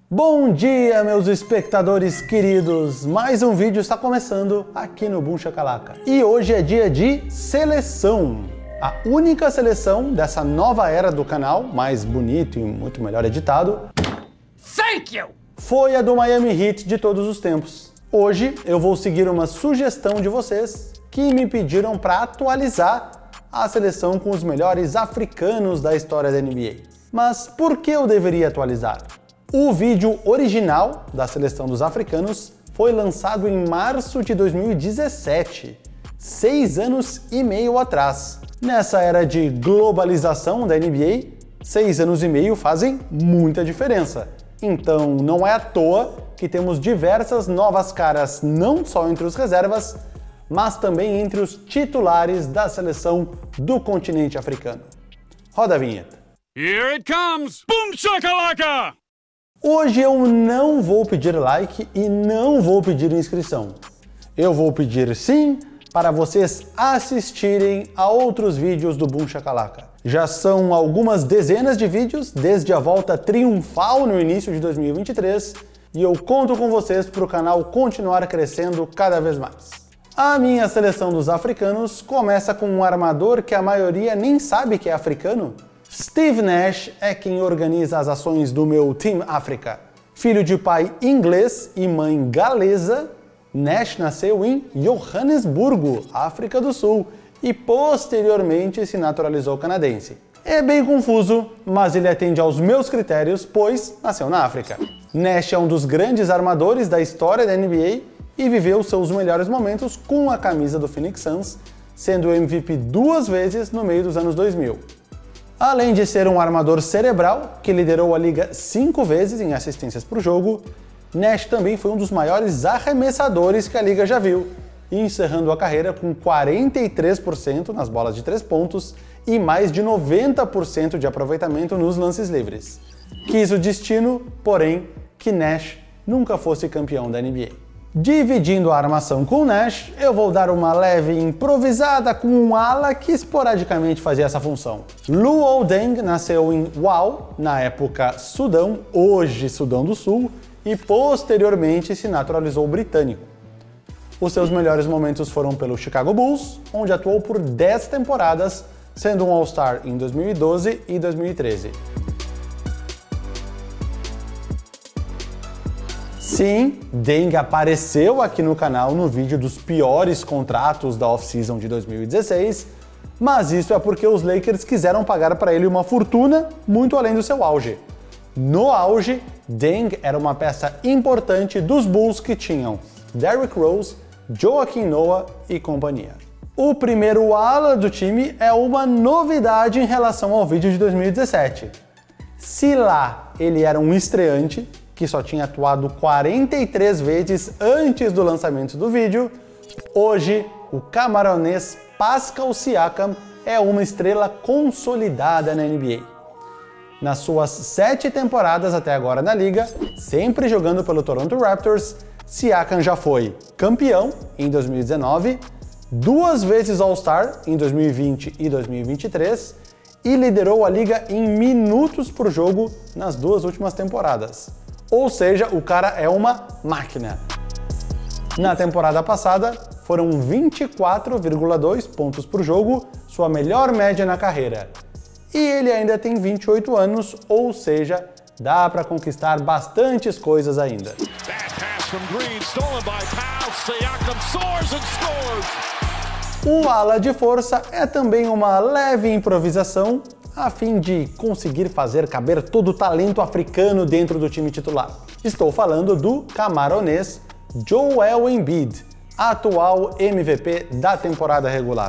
Bom dia, meus espectadores queridos! Mais um vídeo está começando aqui no Boom Shakalaka. E hoje é dia de seleção. A única seleção dessa nova era do canal, mais bonito e muito melhor editado, Thank you! Foi a do Miami Heat de todos os tempos. Hoje eu vou seguir uma sugestão de vocês que me pediram para atualizar a seleção com os melhores africanos da história da NBA. Mas por que eu deveria atualizar? O vídeo original da seleção dos africanos foi lançado em março de 2017, 6 anos e meio atrás. Nessa era de globalização da NBA, 6 anos e meio fazem muita diferença. Então não é à toa que temos diversas novas caras não só entre os reservas, mas também entre os titulares da seleção do continente africano. Roda a vinheta. Here it comes! Boom Shakalaka! Hoje eu não vou pedir like e não vou pedir inscrição. Eu vou pedir sim para vocês assistirem a outros vídeos do Boom Shakalaka. Já são algumas dezenas de vídeos desde a volta triunfal no início de 2023 e eu conto com vocês para o canal continuar crescendo cada vez mais. A minha seleção dos africanos começa com um armador que a maioria nem sabe que é africano. Steve Nash é quem organiza as ações do meu Team Africa. Filho de pai inglês e mãe galesa, Nash nasceu em Johannesburgo, África do Sul, e posteriormente se naturalizou canadense. É bem confuso, mas ele atende aos meus critérios, pois nasceu na África. Nash é um dos grandes armadores da história da NBA e viveu seus melhores momentos com a camisa do Phoenix Suns, sendo MVP 2 vezes no meio dos anos 2000. Além de ser um armador cerebral, que liderou a liga 5 vezes em assistências por jogo, Nash também foi um dos maiores arremessadores que a liga já viu, encerrando a carreira com 43% nas bolas de 3 pontos e mais de 90% de aproveitamento nos lances livres. Quis o destino, porém, que Nash nunca fosse campeão da NBA. Dividindo a armação com Nash, eu vou dar uma leve improvisada com um ala que esporadicamente fazia essa função. Luol Deng nasceu em Wau, na época Sudão, hoje Sudão do Sul, e posteriormente se naturalizou britânico. Os seus melhores momentos foram pelo Chicago Bulls, onde atuou por 10 temporadas, sendo um All-Star em 2012 e 2013. Sim, Deng apareceu aqui no canal no vídeo dos piores contratos da off-season de 2016, mas isso é porque os Lakers quiseram pagar para ele uma fortuna muito além do seu auge. No auge, Deng era uma peça importante dos Bulls que tinham Derrick Rose, Joakim Noah e companhia. O primeiro ala do time é uma novidade em relação ao vídeo de 2017. Se lá ele era um estreante, que só tinha atuado 43 vezes antes do lançamento do vídeo, hoje o camaronês Pascal Siakam é uma estrela consolidada na NBA. Nas suas 7 temporadas até agora na liga, sempre jogando pelo Toronto Raptors, Siakam já foi campeão em 2019, 2 vezes All-Star em 2020 e 2023 e liderou a liga em minutos por jogo nas 2 últimas temporadas. Ou seja, o cara é uma máquina. Na temporada passada, foram 24,2 pontos por jogo, sua melhor média na carreira. E ele ainda tem 28 anos, ou seja, dá para conquistar bastantes coisas ainda. O ala de força é também uma leve improvisação a fim de conseguir fazer caber todo o talento africano dentro do time titular. Estou falando do camaronês Joel Embiid, atual MVP da temporada regular.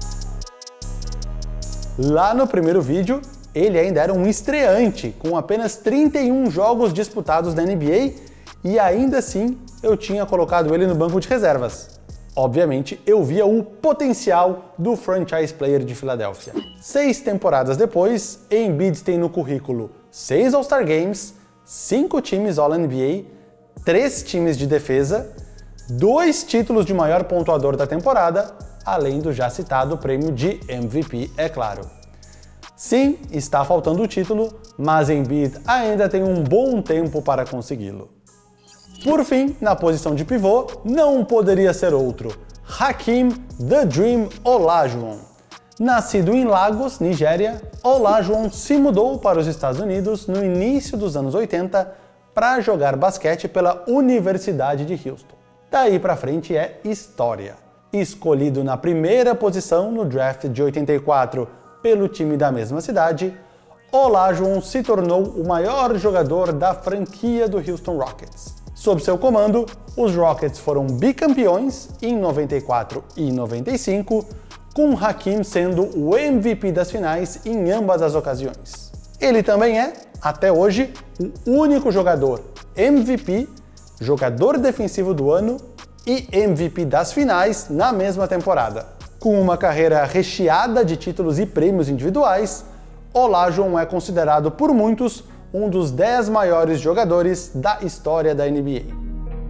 Lá no primeiro vídeo, ele ainda era um estreante, com apenas 31 jogos disputados na NBA, e ainda assim eu tinha colocado ele no banco de reservas. Obviamente, eu via o potencial do franchise player de Filadélfia. 6 temporadas depois, Embiid tem no currículo 6 All-Star Games, 5 times All-NBA, 3 times de defesa, 2 títulos de maior pontuador da temporada, além do já citado prêmio de MVP, é claro. Sim, está faltando o título, mas Embiid ainda tem um bom tempo para consegui-lo. Por fim, na posição de pivô, não poderia ser outro, Hakeem The Dream Olajuwon. Nascido em Lagos, Nigéria, Olajuwon se mudou para os Estados Unidos no início dos anos 80 para jogar basquete pela Universidade de Houston. Daí para frente é história. Escolhido na primeira posição no draft de 84 pelo time da mesma cidade, Olajuwon se tornou o maior jogador da franquia do Houston Rockets. Sob seu comando, os Rockets foram bicampeões em 94 e 95, com Hakeem sendo o MVP das finais em ambas as ocasiões. Ele também é, até hoje, o único jogador MVP, jogador defensivo do ano e MVP das finais na mesma temporada. Com uma carreira recheada de títulos e prêmios individuais, Olajuwon é considerado por muitos um dos 10 maiores jogadores da história da NBA.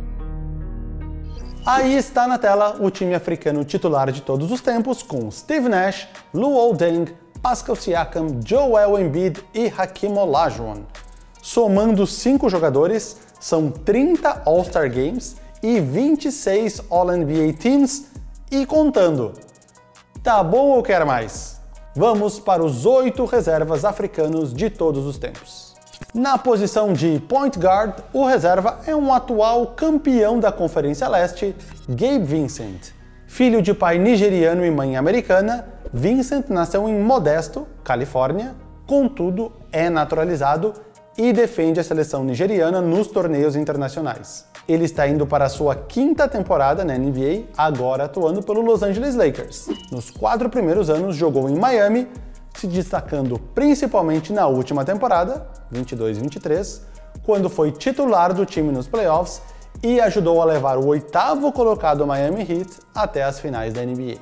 Aí está na tela o time africano titular de todos os tempos, com Steve Nash, Luol Deng, Pascal Siakam, Joel Embiid e Hakeem Olajuwon. Somando 5 jogadores, são 30 All-Star Games e 26 All-NBA Teams e contando. Tá bom ou quer mais? Vamos para os 8 reservas africanos de todos os tempos. Na posição de point guard, o reserva é um atual campeão da Conferência Leste, Gabe Vincent. Filho de pai nigeriano e mãe americana, Vincent nasceu em Modesto, Califórnia, contudo é naturalizado e defende a seleção nigeriana nos torneios internacionais. Ele está indo para a sua 5ª temporada na NBA, agora atuando pelo Los Angeles Lakers. Nos 4 primeiros anos jogou em Miami, se destacando principalmente na última temporada, 22-23, quando foi titular do time nos playoffs e ajudou a levar o 8º colocado Miami Heat até as finais da NBA.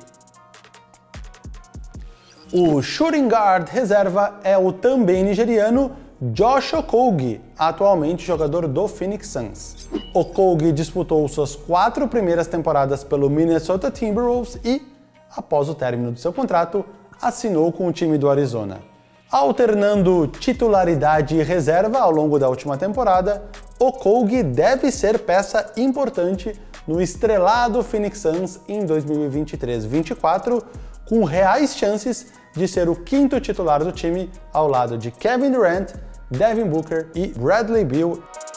O shooting guard reserva é o também nigeriano Josh Okogie, atualmente jogador do Phoenix Suns. Okogie disputou suas 4 primeiras temporadas pelo Minnesota Timberwolves e, após o término do seu contrato, assinou com o time do Arizona. Alternando titularidade e reserva ao longo da última temporada, Okogie deve ser peça importante no estrelado Phoenix Suns em 2023-24, com reais chances de ser o 5º titular do time ao lado de Kevin Durant, Devin Booker e Bradley Beal.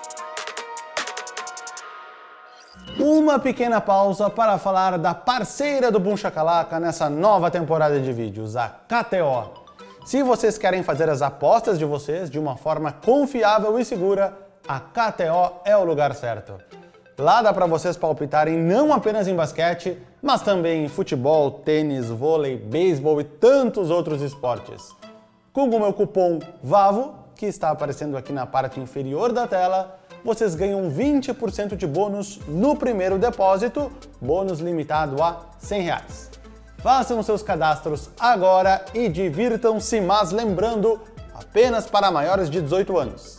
Uma pequena pausa para falar da parceira do Boom Shakalaka nessa nova temporada de vídeos, a KTO. Se vocês querem fazer as apostas de vocês de uma forma confiável e segura, a KTO é o lugar certo. Lá dá para vocês palpitarem não apenas em basquete, mas também em futebol, tênis, vôlei, beisebol e tantos outros esportes. Com o meu cupom VAVO, que está aparecendo aqui na parte inferior da tela, vocês ganham 20% de bônus no primeiro depósito, bônus limitado a R$100. Façam seus cadastros agora e divirtam-se, mas lembrando, apenas para maiores de 18 anos.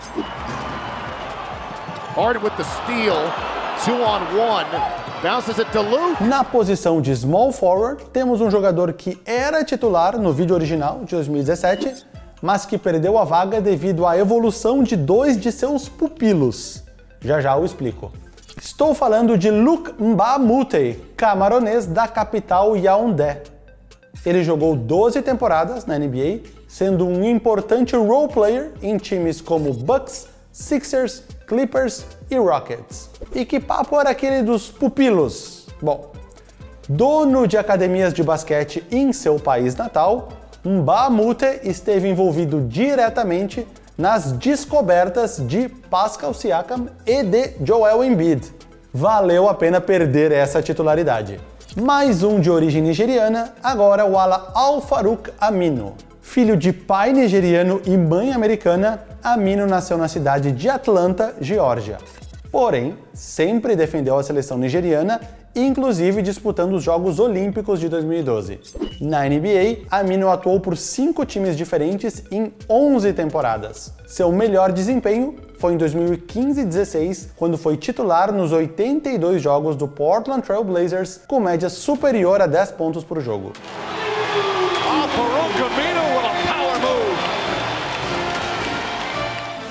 Na posição de small forward, temos um jogador que era titular no vídeo original de 2017, mas que perdeu a vaga devido à evolução de 2 de seus pupilos. Já já eu explico. Estou falando de Luc Mbah a Moute, camaronês da capital Yaoundé. Ele jogou 12 temporadas na NBA, sendo um importante role player em times como Bucks, Sixers, Clippers e Rockets. E que papo era aquele dos pupilos? Bom, dono de academias de basquete em seu país natal, Mbah a Moute esteve envolvido diretamente nas descobertas de Pascal Siakam e de Joel Embiid. Valeu a pena perder essa titularidade. Mais um de origem nigeriana, agora o ala Al-Farouq Aminu. Filho de pai nigeriano e mãe americana, Aminu nasceu na cidade de Atlanta, Geórgia. Porém, sempre defendeu a seleção nigeriana, inclusive disputando os Jogos Olímpicos de 2012. Na NBA, Aminu atuou por 5 times diferentes em 11 temporadas. Seu melhor desempenho foi em 2015-16, quando foi titular nos 82 jogos do Portland Trail Blazers, com média superior a 10 pontos por jogo. Farouq Aminu with a power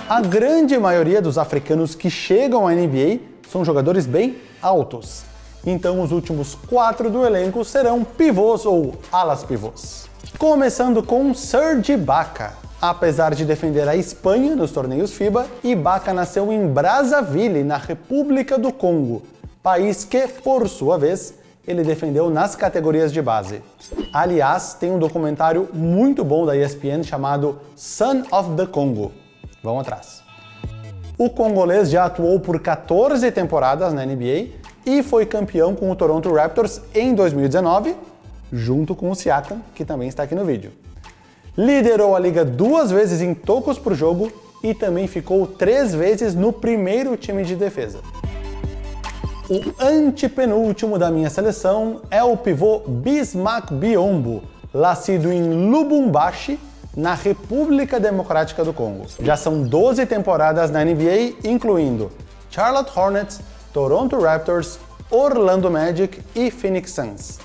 A grande maioria dos africanos que chegam à NBA são jogadores bem altos. Então os últimos 4 do elenco serão pivôs ou alas pivôs. Começando com Serge Ibaka. Apesar de defender a Espanha nos torneios FIBA, Ibaka nasceu em Brazzaville, na República do Congo, país que, por sua vez, ele defendeu nas categorias de base. Aliás, tem um documentário muito bom da ESPN chamado Son of the Congo. Vão atrás. O congolês já atuou por 14 temporadas na NBA e foi campeão com o Toronto Raptors em 2019, junto com o Siakam, que também está aqui no vídeo. Liderou a liga 2 vezes em tocos por jogo e também ficou 3 vezes no primeiro time de defesa. O antepenúltimo da minha seleção é o pivô Bismack Biyombo, nascido em Lubumbashi, na República Democrática do Congo. Já são 12 temporadas na NBA, incluindo Charlotte Hornets, Toronto Raptors, Orlando Magic e Phoenix Suns.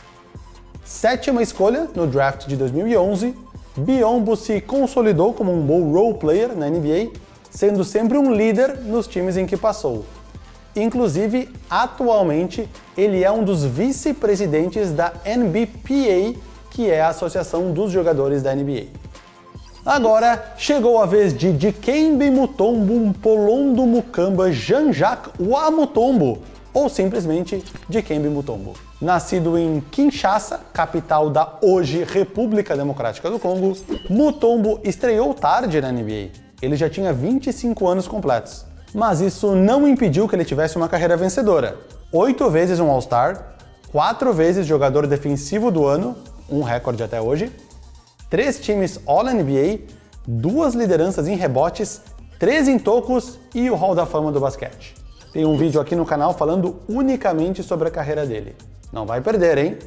7ª escolha no draft de 2011, Biyombo se consolidou como um bom role player na NBA, sendo sempre um líder nos times em que passou. Inclusive, atualmente, ele é um dos vice-presidentes da NBPA, que é a Associação dos Jogadores da NBA. Agora, chegou a vez de Dikembe Mutombo Mpolondo Mukamba Jean-Jacques Wamutombo, ou simplesmente Dikembe Mutombo. Nascido em Kinshasa, capital da hoje República Democrática do Congo, Mutombo estreou tarde na NBA. Ele já tinha 25 anos completos. Mas isso não impediu que ele tivesse uma carreira vencedora. 8 vezes um All-Star, 4 vezes jogador defensivo do ano, um recorde até hoje, 3 times All-NBA, 2 lideranças em rebotes, 3 em tocos e o Hall da Fama do basquete. Tem um vídeo aqui no canal falando unicamente sobre a carreira dele. Não vai perder, hein?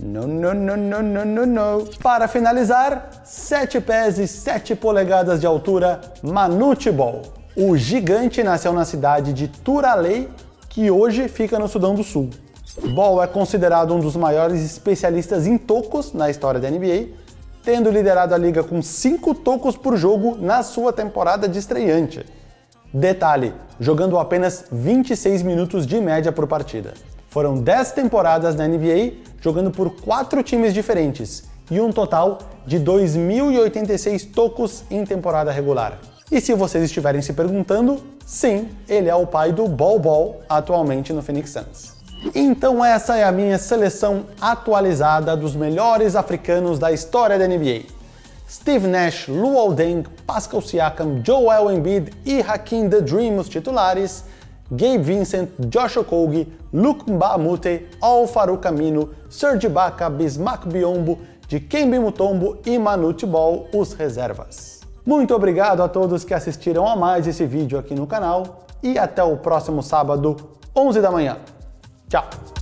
Não. Para finalizar, 7 pés e 7 polegadas de altura, Manute Bol. O gigante nasceu na cidade de Turalei, que hoje fica no Sudão do Sul. Bol é considerado um dos maiores especialistas em tocos na história da NBA, tendo liderado a liga com 5 tocos por jogo na sua temporada de estreante. Detalhe, jogando apenas 26 minutos de média por partida. Foram 10 temporadas na NBA, jogando por 4 times diferentes, e um total de 2.086 tocos em temporada regular. E se vocês estiverem se perguntando, sim, ele é o pai do Bol Bol, atualmente no Phoenix Suns. Então essa é a minha seleção atualizada dos melhores africanos da história da NBA. Steve Nash, Luol Deng, Pascal Siakam, Joel Embiid e Hakeem The Dream os titulares, Gabe Vincent, Josh Okogie, Luc Mbah a Moute, Al-Farouq Aminu, Serge Ibaka, Bismack Biyombo, Dikembe Mutombo e Manute Bol os reservas. Muito obrigado a todos que assistiram a mais esse vídeo aqui no canal e até o próximo sábado, 11 da manhã. Tchau!